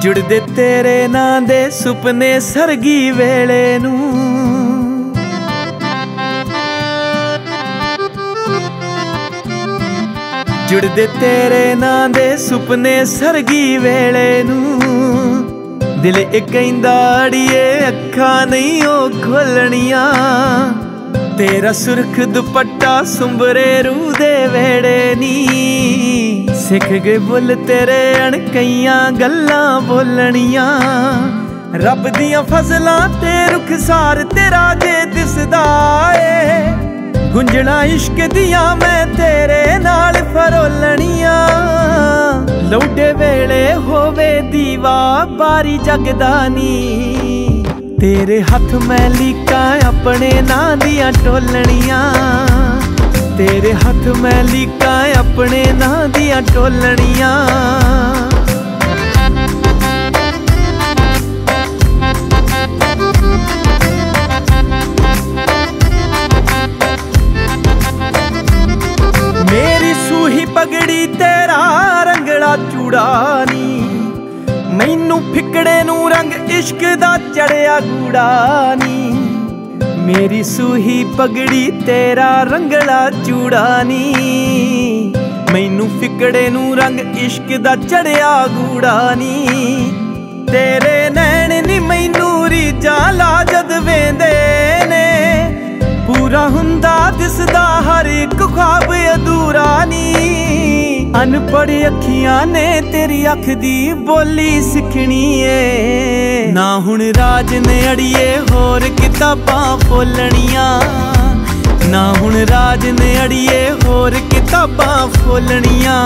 जुड़दे तेरे नां दे सुपने सरगी वेले नूं, जुड़दे तेरे नां दे सुपने सरगी वेले नूं। दिल इक कहंदा अड़िए अखां नहीं ओ खोलणियां, तेरा सुरख दुपट्टा सुंबरे रूह दे वेड़े नी। सिख गए बुल तेरे अणकइयां गल्लां बोलणियां, रब दियां फजलां ते रुखसार तेरा जे दिसदा ए। गुंजना इश्क दियां मैं तेरे नाल फरोलणियां, लौडे वेले होवे दीवा बारी जगदा नी। तेरे हथ मैं लीकां अपने नां दियां टोलणियां, तेरे हथ मैं लीकां अपने नां दियां टोलणियां। मेरी सूही पगड़ी तेरा रंगड़ा चूड़ा नी, मैनू फिकड़े नू रंग इश्क दा चढ़िया गूड़ा नी। मेरी सूही पगड़ी तेरा रंगड़ा चूड़ा नी, मैनू फिकड़े नू रंग इश्क दा चढ़िया गूड़ा नी। तेरे नैन नी मैनू रीजा ला जद वेंदे ने, पूरा हुंदा दिसदा हर एक ख्वाब अधूरा नी। अनपढ़ अखियां ने तेरी अख दी बोली सिखनी है, ना हुण राज ने अड़िए होर किताबां फोलणियां, ना हुण राज ने अड़िए होर किताबां फोलणियां।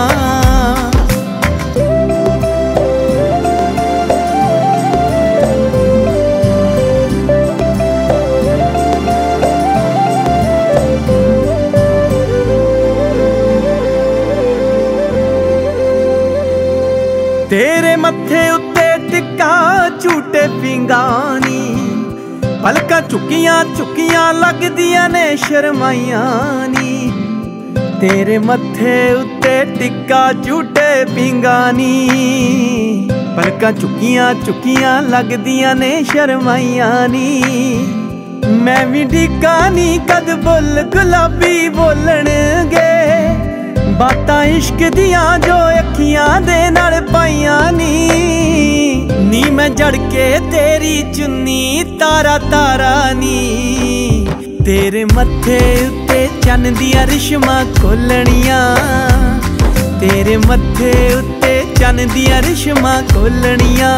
तेरे मत्थे उत्ते टिक्का झूटे पिंगानी, पलकां चुकियां चुकियां लगदियां ने शर्माइयां नी। तेरे मत्थे उत्ते टिक्का झूटे पिंगानी, पलकां चुकियां चुकियां लगदियां ने शर्माइयां नी। मैं भी डिक्का नी कद बुल गुलाबी बोलणगे, बातां इश्क दियां जो अखियां दे नाल पाइयां नी। मैं जड़ के तेरी चुन्नी तारा तारा नी, तेरे मत्थे उत्ते चन्न दियां रिश्मां खोलणियां, तेरे मत्थे उत्ते चन्न दियां रिश्मां खोलणियां।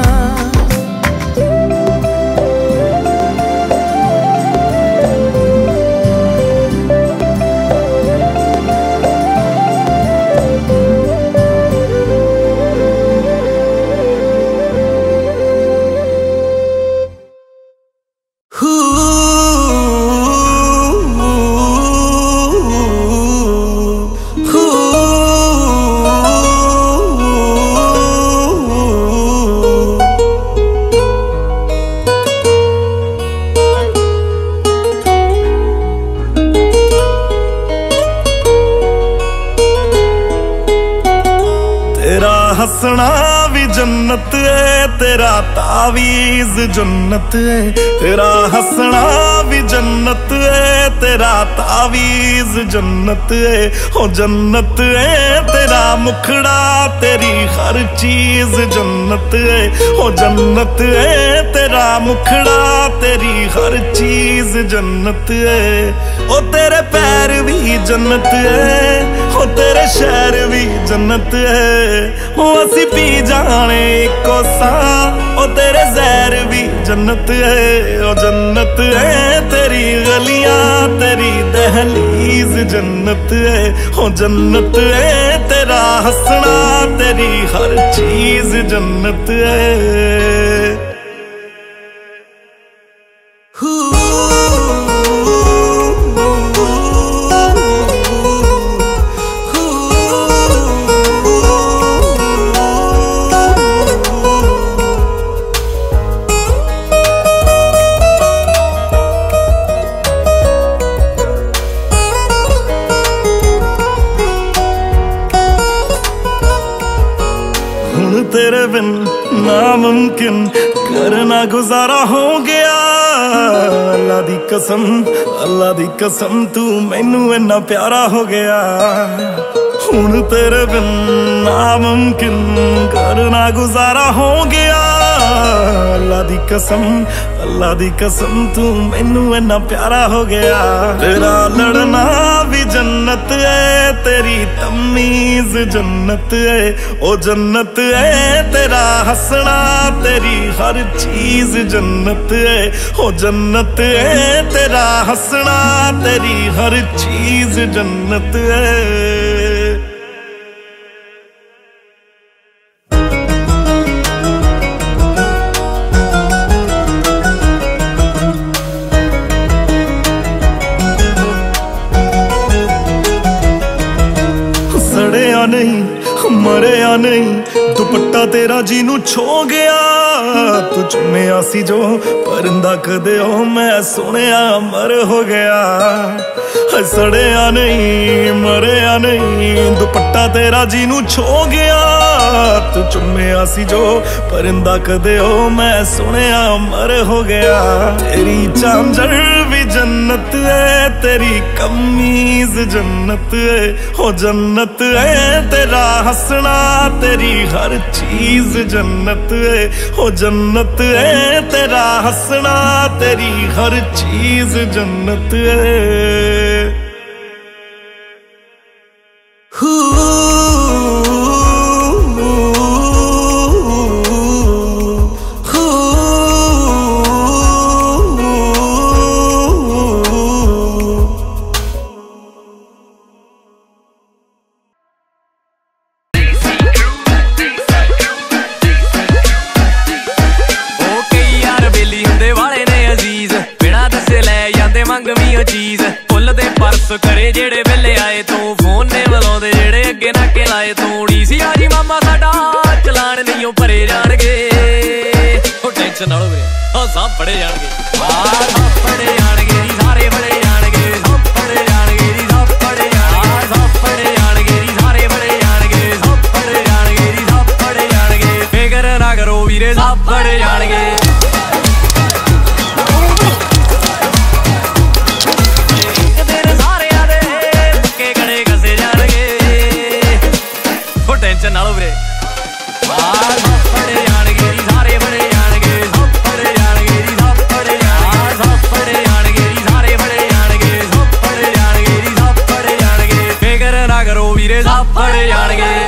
हंसना भी जन्नत है, तेरा तावीज़ जन्नत है। तेरा हंसना भी जन्नत है, तेरा तावीज़ जन्नत है। हो जन्नत है तेरा मुखड़ा, तेरी हर चीज जन्नत है। हो जन्नत है तेरा मुखड़ा, तेरी हर चीज जन्नत है। ओ तेरे पैर भी जन्नत है, हो तेरे शहर भी जन्नत है। हो असी पी जाने इको सा, ओ तेरे जहर भी जन्नत है। ओ जन्नत है तेरी गलियां, तेरी दहलीज जन्नत है। हो जन्नत है तेरा हंसना, तेरी हर चीज जन्नत है। तेरे बिन ना नामुमकिन करना गुजारा हो गया। अल्लाह दी कसम, अल्लाह दी कसम, तू मैनू इन्ना प्यारा हो गया। हुण तेरे बिन नामुमकिन करना गुजारा हो गया। अल्लाह दी कसम, अल्लाह दी कसम, तू मैनू इन्ना प्यारा हो गया। तेरा लड़ना भी जन्नत है, तेरी तमीज जन्नत है, ओ जन्नत है। तेरा हंसना, तेरी हर चीज जन्नत है, ओ जन्नत है। तेरा हंसना, तेरी हर चीज जन्नत है। सड़िया नहीं, मरिया नहीं, दुपट्टा तेरा जीनू छो गया। तू चुम्मिया सी जो परिंदा कदे हो, मैं सुनिया मर हो गया। सड़िया नहीं, मरिया नहीं, दुपट्टा तेरा जीनू छो गया। तू चुम्मिया सी जो परिंदा कदे हो, मैं सुनिया मर हो गया। तेरी झांझर भी जन्नत है, तेरी कमीज जन्नत है, हो जन्नत है। तेरा हंसना, तेरी हर चीज जन्नत है, हो जन्नत है। तेरा हंसना, तेरी हर चीज जन्नत है। करे जेड़े वेले आए तू, फोन ने बुलाउंदे जेड़े अगे नाके लाए तू। डीसी आजी मामा साडा चलान नहीं भरे जाणगे। टेंशन ना लो वीरे, सब पढ़े जाणगे, सब पढ़े जाणगे नी, सारे पढ़े जाणगे, सब पढ़े जाणगे नी, सब पढ़े जाणगे, सब पढ़े जाणगे नी, सारे पढ़े जाणगे, सब पढ़े जाणगे नी, सब पढ़े जाणगे। फिकर ना करो वीरे, सब पढ़े जाणगे। टेंशन ना लो वीरे, सब पढ़े जाणगे नी, सारे पढ़े जाणगे, सब पढ़े जाणगे नी, सब पढ़े जाणगे, सब पढ़े जाणगे नी, सारे पढ़े जाणगे, सब पढ़े जाणगे नी, सब पढ़े जाणगे। फिकर ना करो वीरे, सब पढ़े जाणगे।